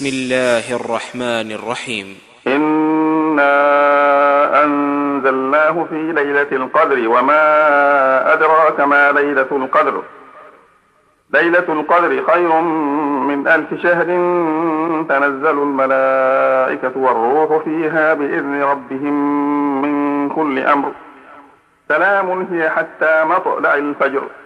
بسم الله الرحمن الرحيم. إنا أنزلناه في ليلة القدر وما أدراك ما ليلة القدر. ليلة القدر خير من 1000 شهر. تنزل الملائكة والروح فيها بإذن ربهم من كل أمر. سلام هي حتى مطلع الفجر.